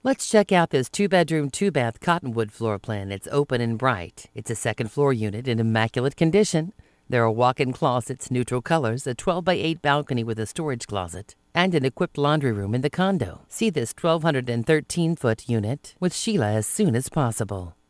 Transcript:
Let's check out this 2-bedroom, 2-bath Cottonwood floor plan. It's open and bright. It's a second floor unit in immaculate condition. There are walk-in closets, neutral colors, a 12 by 8 balcony with a storage closet, and an equipped laundry room in the condo. See this 1,213-foot unit with Sheila as soon as possible.